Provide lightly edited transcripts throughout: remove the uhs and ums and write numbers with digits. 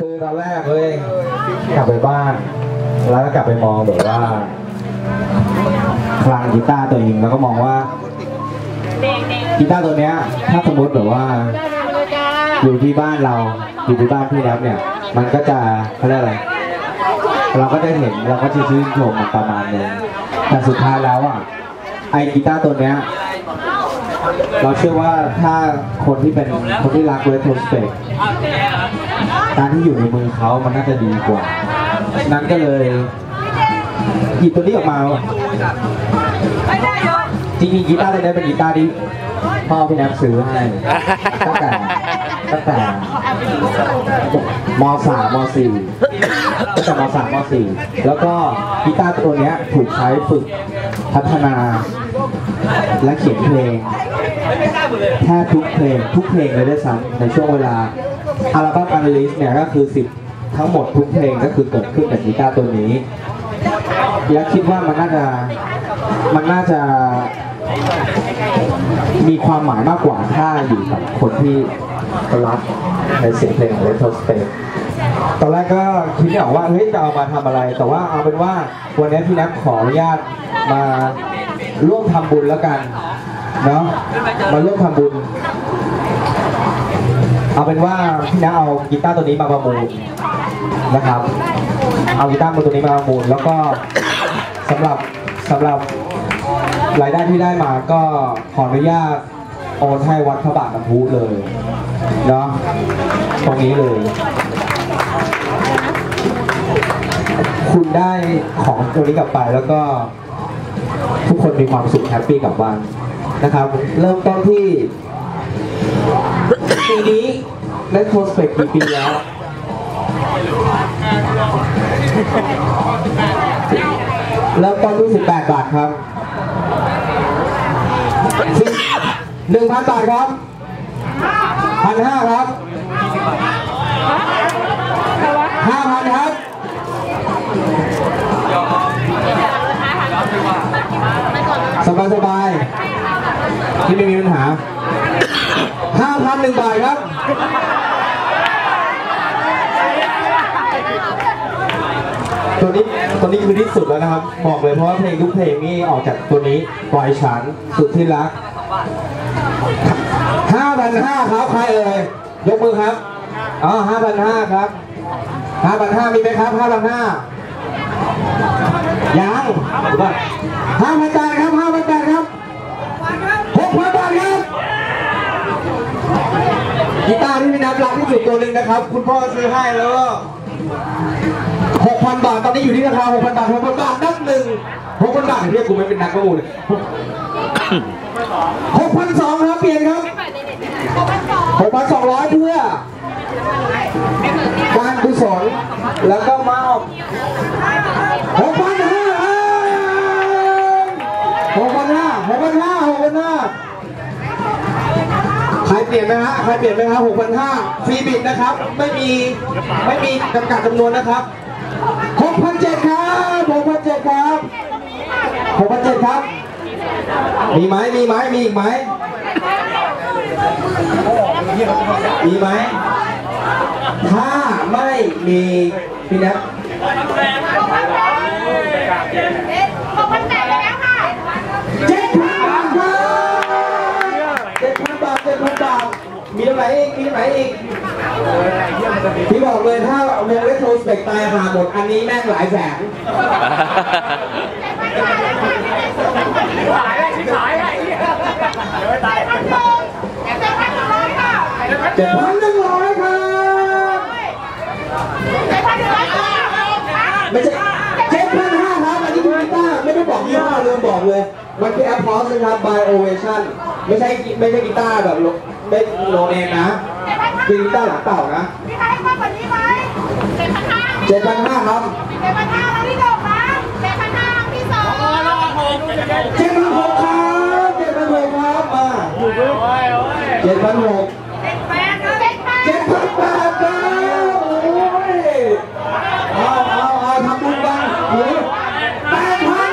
คือตอนแรกเลยกลับไปบ้านแล้วก็กลับไปมองแบบว่าคลังกีตาร์ตัวเองแล้วก็มองว่ากีตาร์ตัวเนี้ยถ้าสมมติแบบว่าอยู่ที่บ้านเราอยู่ที่บ้านพี่แนบเนี่ยมันก็จะเขาเรียกอะไรเราก็จะเห็นเราก็จะชื่นชมมันประมาณนึงแต่สุดท้ายแล้วอ่ะไอกีตาร์ตัวเนี้ยเราเชื่อว่าถ้าคนที่เป็นคนที่รักเรโทรสเปกการที่อยู่ในมือเขามันน่าจะดีกว่านั้นก็เลยหยิบตัวนี้ออกมาจริงๆกีตาร์ตัวนี้เป็นกีตาร์ที่พ่อพี่แนบซื้อให้ตั้งแต่ม.3 ม.4 ตั้งแต่ม.3 ม.4 แล้วก็กีตาร์ตัวนี้ถูกใช้ฝึกพัฒนาและเขียนเพลงแทบทุกเพลงเลยด้วยซ้ำในช่วงเวลาอัลบั้มอันลิสเนี่ยก็คือ10ทั้งหมดทุกเพลงก็คือเกิดขึ้นจากกีตาร์ตัวนี้และคิดว่ามันน่าจะมีความหมายมากกว่าถ้าอยู่กับคนที่รักในเสียงเพลงของเรโทรสเปกตอนแรกก็คิดไม่ออกว่าเฮ้ยจะเอามาทำอะไรแต่ว่าเอาเป็นว่าวันนี้พี่แนบขออนุญาตมาร่วมทำบุญแล้วกันเนาะมาร่วมทำบุญเอาเป็นว่าพี่แนบเอากีตาร์ตัวนี้มาประมูลนะครับเอากีตาร์ตัวนี้มาประมูลแล้วก็สำหรับรายได้ที่ได้มาก็ขออนุญาตโอนให้วัดพระบาทน้ำพุเลยเนาะตรงนี้เลยคุณได้ของตัวนี้กลับไปแล้วก็ทุกคนมีความสุขแฮปปี้กลับบ้านนะครับเริ่มต้นที่ปีนี้ได้โพสเฟกกี่ปีแล้วเริ่มต้นที่18 บาทครับ1,000 บาทครับ 1,500 ครับ 5,000 ครับสบายที่ไม่มีปัญหา 5,001 บาทครับตัวนี้คือที่สุดแล้วนะครับบอกเลยเพราะว่าเพลงทุกเพลงนี่ออกจากตัวนี้ปล่อยฉันสุดที่รัก 5,500 ครับใครเอ่ยยกมือครับอ๋อ 5,500 ครับ 5,500 มีไหมครับ 5,500 ยัง5,000 บาทครับ 5,000 บาทครับ 6,000 บาทครับกีตาร์ที่พี่นับรักที่สุดตัวหนึ่งนะครับคุณพ่อซื้อให้แล้วก็6,000 บาทตอนนี้อยู่ที่ราคา 6,000 บาท 6,000 บาทนับหนึ่ง 6,000 บาทเรียกกูไม่เป็นนักประมูล6,200 ครับเปลี่ยนครับ 6,200 เพื่อการกุศลแล้วก็มอบ 6,500 ใครเปลี่ยนไหมฮะใครเปลี่ยนไหมครับ 6,500 ฟรีบิดนะครับไม่มีจำกัดจำนวนนะครับ 6,700 ครับ 6,700 ครับ 6,700 ครับมีไหมมีอีกไหมมีไหมถ้าไม่มีพี่นัท7,000 บาทมีตรงไหนอีกพี่บอกเลยถ้าวงเรโทรสเปกตายหาหมดอันนี้แม่งหลายแสน7,100 ครับไม่ใช่ 7,500 ครับอันนี้คือกีตาร์ไม่ได้บอกยี่ห้อลืมบอกเลยมันคือแอปพอสนะครับ by Ovation ไม่ใช่กีตาร์แบบไม่โนเนมนะคือกีตาร์หลังเต่านะมีใครให้มากกว่านี้ไหม 7,500 ครับ 7,500 แล้วที่ดอกนะ7,500 ที่สอง7,600 ครับ7,600 ครับมา7,600 7,800 ครับโอ้ยเอาทำบุญบ้าง8,000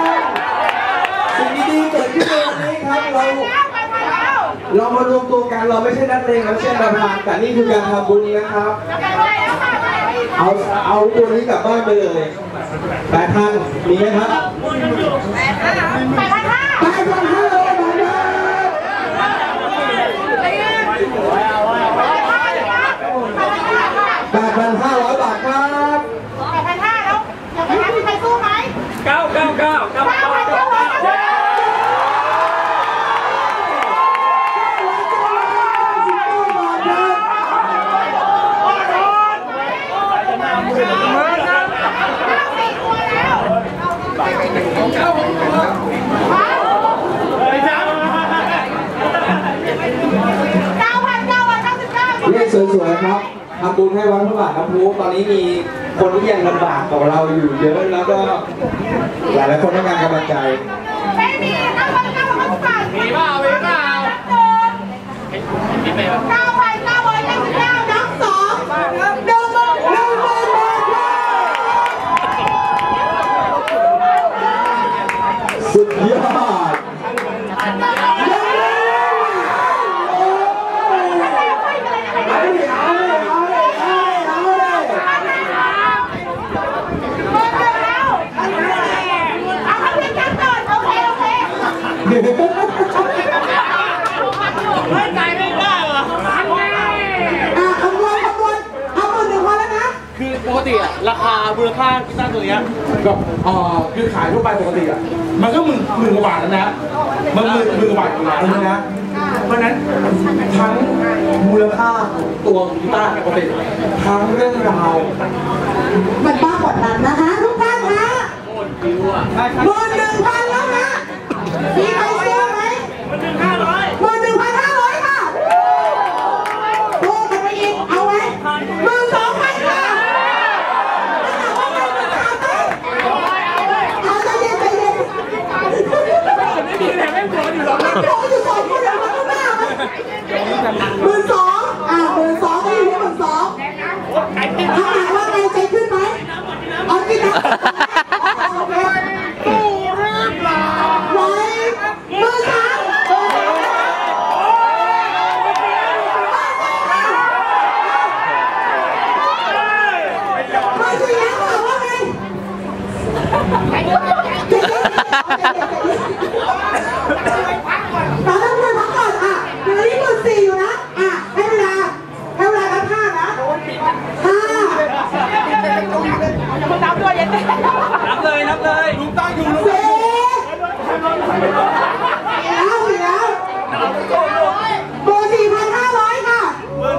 ครับสิ่งดีๆเกิดขึ้นในวันนี้ครับเรามารวมตัวกันเราไม่ใช่นักเลงเราเช่นประธานแต่นี่คือการทำบุญนะครับเอาตัวนี้กลับบ้านไปเลย8,000มีไหมครับ8,500 บาทครับ 8,500แล้วยังไม่มีใครสู้ไหมเลขสวยๆครับทำบุญให้วัดพระบาทน้ำพุตอนนี้มีคนที่ยังลำบากกว่าเราอยู่เยอะแล้วก็หลายๆคนต้องการกำลังใจไม่มีมีเปล่า9,999นับ2 สุดยอดไม่ใจไม่ได้เหรอคำนวณเอา1,000แล้วนะคือปกติอะราคามูลค่ากีตาร์ตัวนี้กับคือขายทั่วไปปกติอะมันก็หมื่นกว่าบาทแล้วนะมันหมื่นกว่าบาทอยู่แล้วนะเพราะนั้นทั้งมูลค่าตัวกีตาร์ปกติทั้งเรื่องราวมันมากกว่านั้นนะคะทุกท่านนะ11,000แล้วนะมีใครเชื่อไหม11,500ค่ะโอ้กันไปอีกเอาไว้12,000ค่ะเอาใจเย็นไม่มีแรงไม่พออยู่หรอกอยู่2 คนเดียวมันก็ไม่เอา12,000ก็อยู่ที่12,000ถ้าหากว่าไงใจขึ้นไหมเอาที่ไหนตู้หรือเปล่าไว้13,000ตอนนั้นคุณพักก่อนเดี๋ยวนี้14,000อยู่นะให้เวลากัน5นะ5นับด้วยยันนับเลยลุงตั้งอยู่ลุงแล้วเบอร์ 4,500 ค่ะเบอร์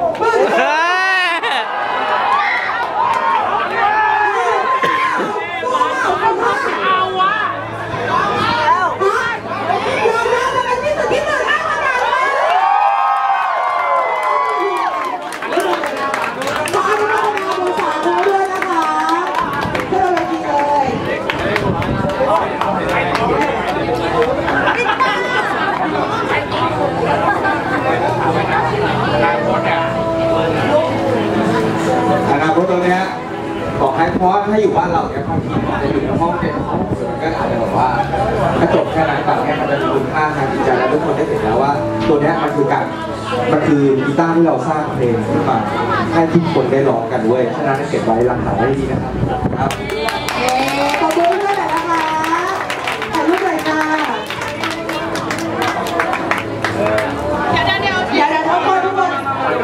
อนาคตตรงนี้บอกให้เพราะถ้าอยู่บ้านเราเนี่ยความถี่จะอยู่ในห้องเก็บของก็อาจจะบอกว่าถ้าจบแค่นั้นก่อนเนี่ยมันจะมีคุณค่าทางจิตใจแล้วทุกคนได้เห็นแล้วว่าตัวนี้มันคือกีตาร์ที่เราสร้างเพลงขึ้นมาให้ทุกคนได้ร้องกันด้วยฉะนั้นเก็บไว้รักษาไว้ดีนะครับขอบคุณด้วยนะคะถ่ายรูปหน่อยค่ะเดี๋ยวทุกคนขอบ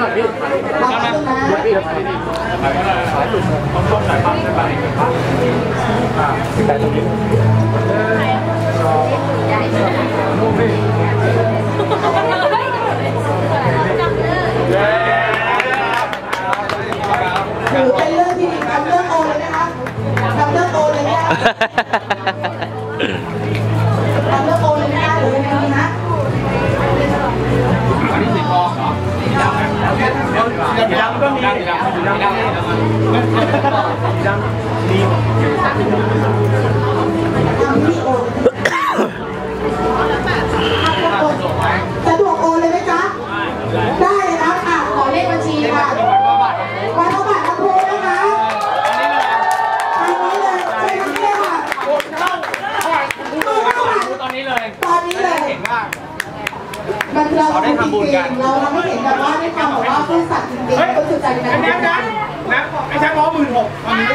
ถือเป็นเรื่องที่ดีทำเรื่องโอเลยนะคะทำเรื่องโอเลยไหมคะทำเรื่องโอเลยไหมคะหรือยังไงดีนะดำก็มีดำดีทำที่โอสะดวกโอเลยไหมจ๊ะได้เลยนะขอเลขบัญชีค่ะวัดพระบาทน้ำพุนะคะทางนี้เลยใช่ไหมเนี่ยค่ะตอนนี้เลยเก่งมากมันเราได้ทำบุญกันเราคนสุดใจนะไอ้แชมป์ร้อย16,000ตอนนี้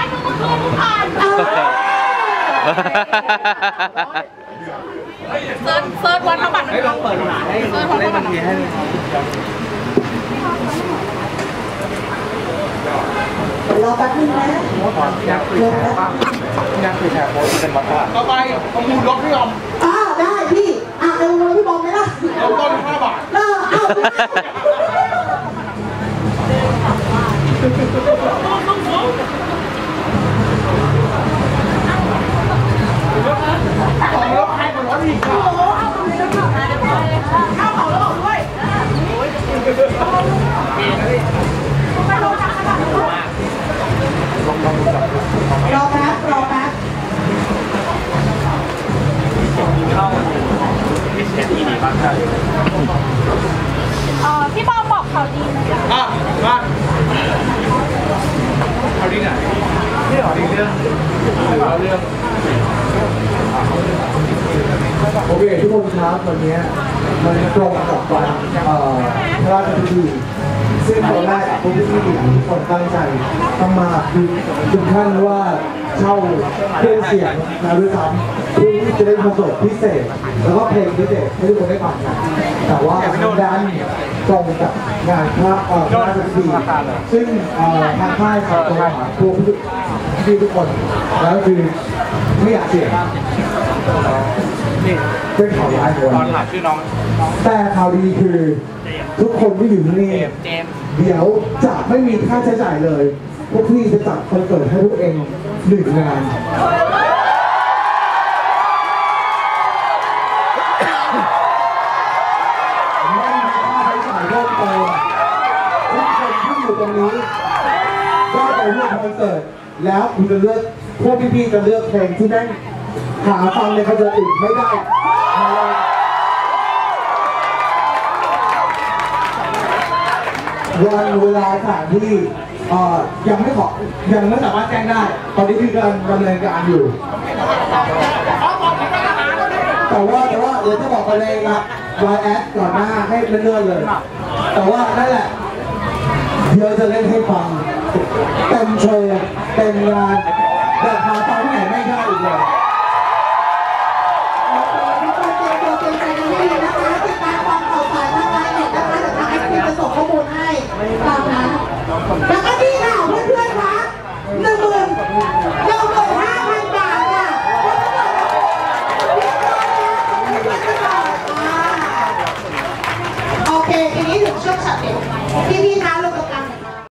เซิร์ชวันธบัตรให้ลองเปิดหาให้เล่นบัญชีให้เลยรอแป๊บนึงนะยักษ์คือแชร์ป่ะยักษ์คือแชร์โพสเป็นวัตถุต่อไปประมูลรถพี่ยอมได้พี่เร็วพี่บอมไหมล่ะเราต้น5 บาทของรถใครของรถอีกครับข้าวเผาแล้วบอกด้วยรอแป๊บพี่บอมบอกข่าวดีนะมาข่าวดีไหนนี่ข่าวดีเรื่องโอเคทุกคนครับวันนี้มันตรงกับวันพระราชพิธีซึ่งตอนแรกพวกพี่ทุกคนตั้งใจต้องมาคือถึงขั้นว่าเช่าเครื่องเสียงมาด้วยซ้ำเพื่อที่จะได้คอนเสิร์ตพิเศษแล้วก็เพลงพิเศษให้ทุกคนได้ฟังกันแต่ว่าด้านตรงกับงานพระราชพิธีซึ่งทางค่ายเขาโทรหาพวกพี่ทุกคนแล้วคือไม่อยากเสียเป็นข่าวร้ายคนตอนหาชื่อน้องแต่ข่าวดีคือทุกคนที่อยู่ที่นี่เดี๋ยวจะไม่มีค่าใช้จ่ายเลยพวกพี่จะจัดคอนเสิร์ตให้พวกเอง1 งานไม่มีค่าใช้จ่ายเพิ่มเติมทุกคนที่อยู่ตรงนี้ก็ไปร่วมคอนเสิร์ตแล้วคุณจะเลือกพวกพี่ๆจะเลือกเพลงที่แม่งหาฟังในคอนเสิร์ตอื่นไม่ได้วันเวลาสถานที่ยังไม่สามารถแจ้งได้ตอนนี้คือกำลังดำเนินการอยู่แต่ว่าเดี๋ยวจะบอกไปเลยครับไลน์แอดก่อนหน้าให้เลื่อนเลยแต่ว่านั่นแหละเดี๋ยวจะเล่นให้ฟังเต็มโชว์เต็มงานแต่หาฟังที่ไหนไม่ได้อีกเลยทุกคนเตรียมตัวเตรียมใจกันให้ดีนะคะติดตามความข่าวสารทางไลน์เน็ตนะคะเดี๋ยวทางไอซีจะส่งข้อมูลให้